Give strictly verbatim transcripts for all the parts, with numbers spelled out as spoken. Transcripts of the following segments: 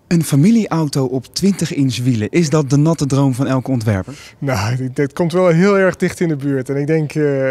Een familieauto op twintig inch wielen, is dat de natte droom van elke ontwerper? Nou, dit komt wel heel erg dicht in de buurt. En ik denk, uh,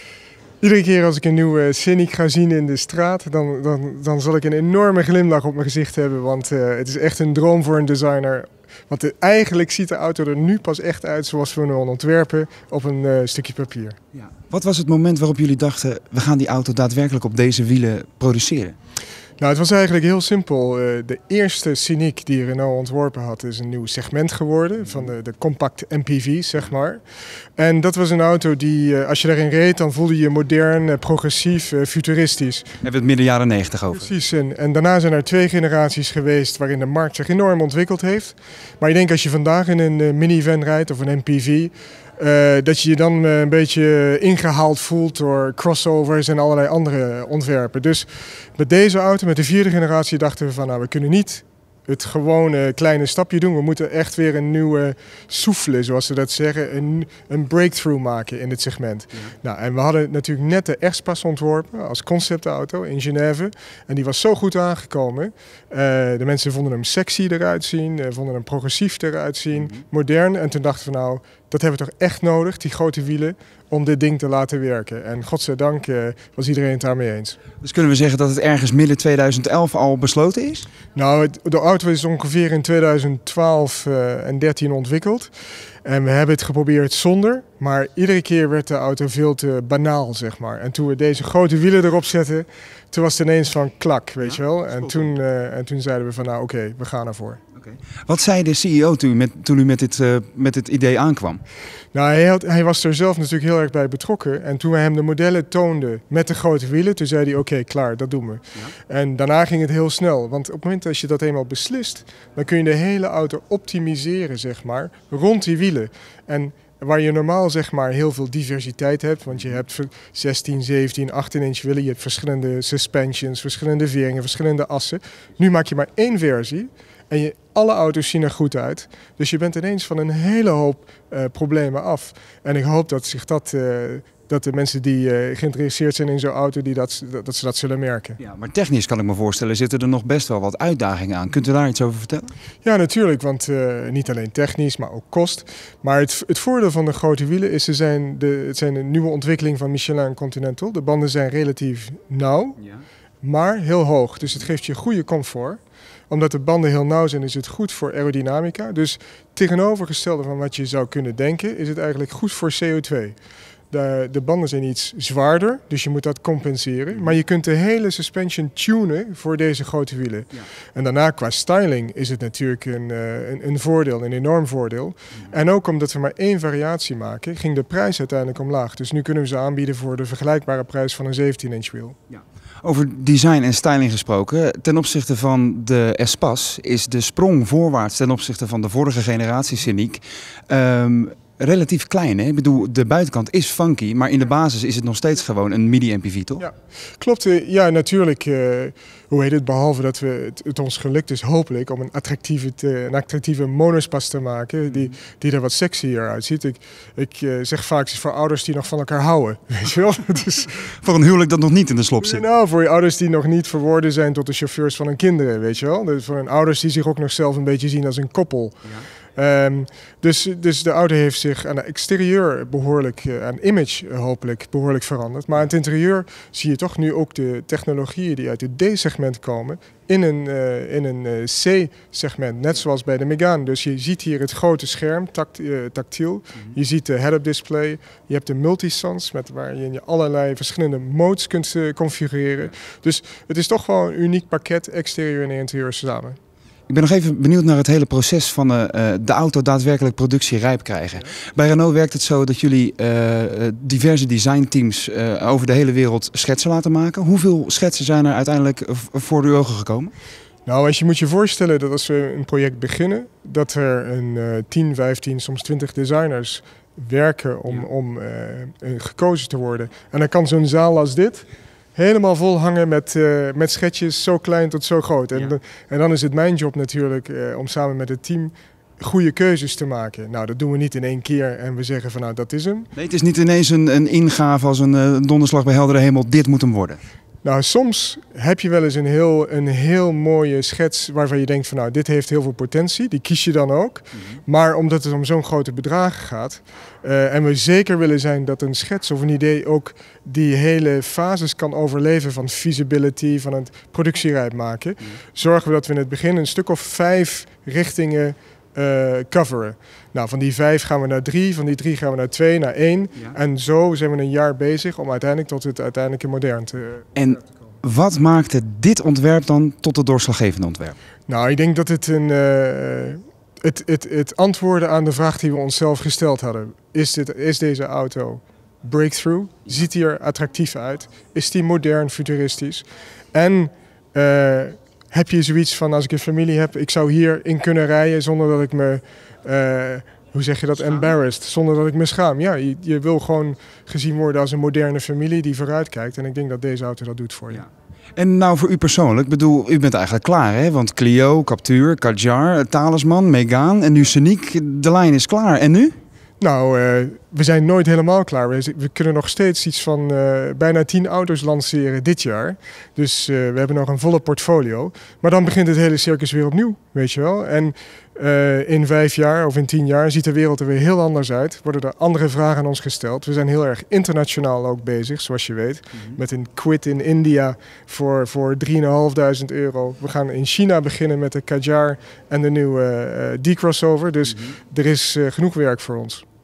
iedere keer als ik een nieuwe Scenic ga zien in de straat, dan, dan, dan zal ik een enorme glimlach op mijn gezicht hebben. Want uh, het is echt een droom voor een designer. Want uh, eigenlijk ziet de auto er nu pas echt uit zoals we hem ontwerpen op een uh, stukje papier. Ja. Wat was het moment waarop jullie dachten, we gaan die auto daadwerkelijk op deze wielen produceren? Nou, het was eigenlijk heel simpel. De eerste Scenic die Renault ontworpen had, is een nieuw segment geworden van de, de compact M P V, zeg maar. En dat was een auto die, als je daarin reed, dan voelde je modern, progressief, futuristisch. We hebben het midden jaren negentig over. Precies. En, en daarna zijn er twee generaties geweest waarin de markt zich enorm ontwikkeld heeft. Maar ik denk als je vandaag in een minivan rijdt of een M P V, Uh, dat je je dan uh, een beetje ingehaald voelt door crossovers en allerlei andere ontwerpen. Dus met deze auto, met de vierde generatie, dachten we van nou, we kunnen niet het gewone kleine stapje doen. We moeten echt weer een nieuwe souffle, zoals ze dat zeggen, een, een breakthrough maken in dit segment. Ja. Nou, en we hadden natuurlijk net de X-Pass ontworpen als conceptauto in Genève. En die was zo goed aangekomen. Uh, de mensen vonden hem sexy eruit zien, uh, vonden hem progressief eruit zien, mm-hmm. modern. En toen dachten we nou, dat hebben we toch echt nodig, die grote wielen, om dit ding te laten werken. En godzijdank uh, was iedereen het daarmee eens. Dus kunnen we zeggen dat het ergens midden tweeduizend elf al besloten is? Nou, het, de auto is ongeveer in tweeduizend twaalf uh, en dertien ontwikkeld. En we hebben het geprobeerd zonder, maar iedere keer werd de auto veel te banaal, zeg maar. En toen we deze grote wielen erop zetten, toen was het ineens van klak, weet ja, je wel. En toen, uh, en toen zeiden we van nou oké, okay, we gaan ervoor. Okay. Wat zei de C E O toen, met, toen u met dit, uh, met dit idee aankwam? Nou, hij, had, hij was er zelf natuurlijk heel erg bij betrokken. En toen we hem de modellen toonden met de grote wielen, toen zei hij oké, okay, klaar, dat doen we. Ja. En daarna ging het heel snel. Want op het moment dat je dat eenmaal beslist, dan kun je de hele auto optimiseren, zeg maar, rond die wielen. En waar je normaal zeg maar heel veel diversiteit hebt, want je hebt zestien, zeventien, achttien inch wielen, je hebt verschillende suspensions, verschillende veringen, verschillende assen. Nu maak je maar één versie en je, alle auto's zien er goed uit. Dus je bent ineens van een hele hoop uh, problemen af. En ik hoop dat zich dat, uh, dat de mensen die uh, geïnteresseerd zijn in zo'n auto, die dat, dat ze dat zullen merken. Ja, maar technisch kan ik me voorstellen, zitten er nog best wel wat uitdagingen aan. Kunt u daar iets over vertellen? Ja, natuurlijk, want uh, niet alleen technisch, maar ook kost. Maar het, het voordeel van de grote wielen is, ze zijn de, het zijn een nieuwe ontwikkeling van Michelin Continental. De banden zijn relatief nauw, ja. maar heel hoog. Dus het geeft je goede comfort. Omdat de banden heel nauw zijn, is het goed voor aerodynamica. Dus tegenovergestelde van wat je zou kunnen denken, is het eigenlijk goed voor C O twee. De, de banden zijn iets zwaarder, dus je moet dat compenseren. Maar je kunt de hele suspension tunen voor deze grote wielen. Ja. En daarna qua styling is het natuurlijk een, een, een voordeel, een enorm voordeel. Ja. En ook omdat we maar één variatie maken, ging de prijs uiteindelijk omlaag. Dus nu kunnen we ze aanbieden voor de vergelijkbare prijs van een zeventien inch wiel. Ja. Over design en styling gesproken, ten opzichte van de Espace is de sprong voorwaarts ten opzichte van de vorige generatie Scenic um, relatief klein. Hè? Ik bedoel, de buitenkant is funky, maar in de basis is het nog steeds gewoon een midi-M P V, toch? Ja, klopt. Ja, natuurlijk. Uh, hoe heet het? Behalve dat we het, het ons gelukt is hopelijk om een attractieve, te, een attractieve monospas te maken die, die er wat sexier uitziet. Ik, ik uh, zeg vaak, het is voor ouders die nog van elkaar houden. Weet je wel? Dus, voor een huwelijk dat nog niet in de slop zit. Nou, voor je ouders die nog niet verworden zijn tot de chauffeurs van hun kinderen, weet je wel? Dus voor hun ouders die zich ook nog zelf een beetje zien als een koppel. Ja. Um, dus, dus de auto heeft zich aan het exterieur behoorlijk, uh, aan image uh, hopelijk behoorlijk veranderd. Maar aan het interieur zie je toch nu ook de technologieën die uit het D-segment komen in een, uh, in een uh, C-segment. Net zoals bij de Megane. Dus je ziet hier het grote scherm, tact, uh, tactiel. Mm-hmm. Je ziet de head-up display. Je hebt de multisans met waar je allerlei verschillende modes kunt uh, configureren. Dus het is toch wel een uniek pakket exterieur en interieur samen. Ik ben nog even benieuwd naar het hele proces van uh, de auto daadwerkelijk productierijp krijgen. Bij Renault werkt het zo dat jullie uh, diverse designteams uh, over de hele wereld schetsen laten maken. Hoeveel schetsen zijn er uiteindelijk voor uw ogen gekomen? Nou, als je moet je voorstellen dat als we een project beginnen, dat er een uh, tien, vijftien, soms twintig designers werken om, ja. om uh, uh, gekozen te worden. En dan kan zo'n zaal als dit helemaal vol hangen met, uh, met schetsjes, zo klein tot zo groot. En, ja. en dan is het mijn job natuurlijk uh, om samen met het team goede keuzes te maken. Nou, dat doen we niet in één keer en we zeggen van nou, dat is hem. Nee, het is niet ineens een, een ingave als een uh, donderslag bij heldere hemel, dit moet hem worden. Nou, soms heb je wel eens een heel, een heel mooie schets waarvan je denkt van nou, dit heeft heel veel potentie. Die kies je dan ook. Mm-hmm. Maar omdat het om zo'n grote bedragen gaat uh, en we zeker willen zijn dat een schets of een idee ook die hele fases kan overleven van feasibility, van het productierijp maken, mm-hmm. zorgen we dat we in het begin een stuk of vijf richtingen Uh, coveren. Nou, van die vijf gaan we naar drie, van die drie gaan we naar twee, naar één. Ja. En zo zijn we een jaar bezig om uiteindelijk tot het uiteindelijke modern te, en te komen. Wat maakte dit ontwerp dan tot het doorslaggevende ontwerp? Nou, ik denk dat het een uh, het, het, het antwoorden aan de vraag die we onszelf gesteld hadden. Is, dit, is deze auto breakthrough? Ziet die er attractief uit? Is die modern, futuristisch? En uh, heb je zoiets van, als ik een familie heb, ik zou hierin kunnen rijden zonder dat ik me, uh, hoe zeg je dat, schaam. embarrassed, zonder dat ik me schaam. Ja, je, je wil gewoon gezien worden als een moderne familie die vooruitkijkt. En ik denk dat deze auto dat doet voor je. Ja. En nou voor u persoonlijk, ik bedoel, u bent eigenlijk klaar, hè? Want Clio, Captur, Kadjar, Talisman, Megane en nu Scenic, de lijn is klaar. En nu? Nou, uh, we zijn nooit helemaal klaar. We, we kunnen nog steeds iets van uh, bijna tien auto's lanceren dit jaar. Dus uh, we hebben nog een volle portfolio. Maar dan begint het hele circus weer opnieuw, weet je wel. En uh, in vijf jaar of in tien jaar ziet de wereld er weer heel anders uit. Worden er andere vragen aan ons gesteld. We zijn heel erg internationaal ook bezig, zoals je weet. Mm-hmm. Met een quid in India voor, voor drieduizend vijfhonderd euro. We gaan in China beginnen met de Kadjar en de nieuwe uh, D-crossover. Dus mm-hmm. er is uh, genoeg werk voor ons.